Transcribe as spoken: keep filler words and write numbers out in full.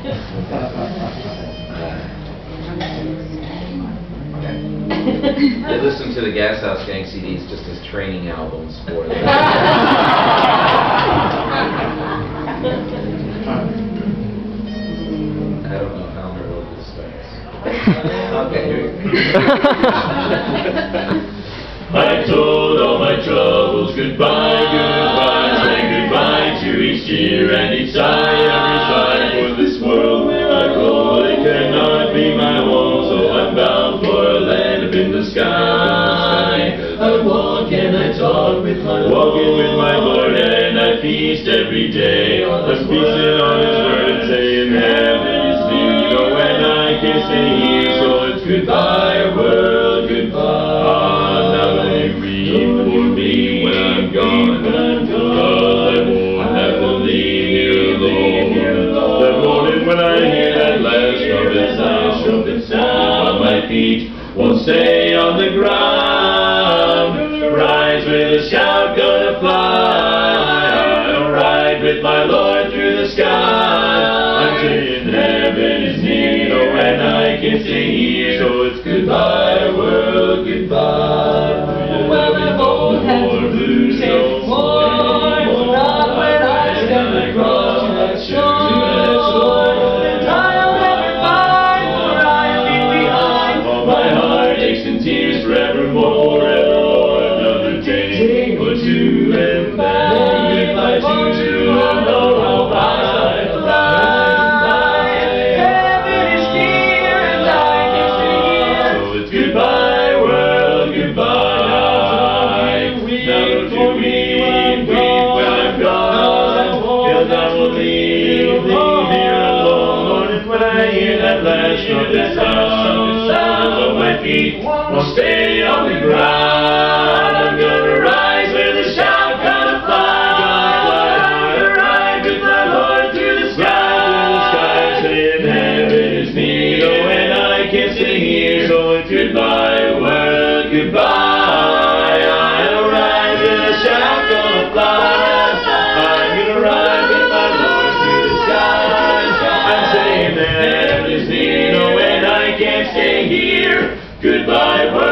They listen to the Gas House Gang C Ds just as training albums for them. I don't know how my road this starts. Okay, here we go. I told all my troubles goodbye, goodbye, saying goodbye to each tear and each sigh, every sigh for this world where I go. It cannot be my home, so I'm bound for a land up in the sky. I walk and I talk with my Lord, walking with my Lord, and I feast every day. I'm feasting on His word, saying heaven is near. You know when I can stay here, so it's goodbye world, goodbye. For me when I'm gone, cause I won't have to leave here alone. That morning when I hear that last trumpet sound, trumpet sound on my feet won't stay on the ground. Rise with a shout, gonna fly. I'll ride with my Lord through the sky. I'm saying heaven is near, no, and I can stay here. So it's goodbye world, goodbye. Well, I won't have to lose anymore. Not when I stand across that shore. And I'll never find where I'll leave behind. All my heart aches and tears forevermore, evermore. Another day or two and back. Goodbye to you, I know I'll ride, ride. Heaven is near and I can stay here. So it's goodbye world, goodbye. Last trumpet sound, sound on my feet won't stay on the ground. I'm gonna rise with a shout, gonna fly, gonna ride with my Lord through the sky, saying heaven is near, oh, and I can't stay here, so it's goodbye world, goodbye. I'll ride with a shout, gonna fly, I'm gonna ride with my Lord through the sky. I'm saying that. Can't stay here. Goodbye, world.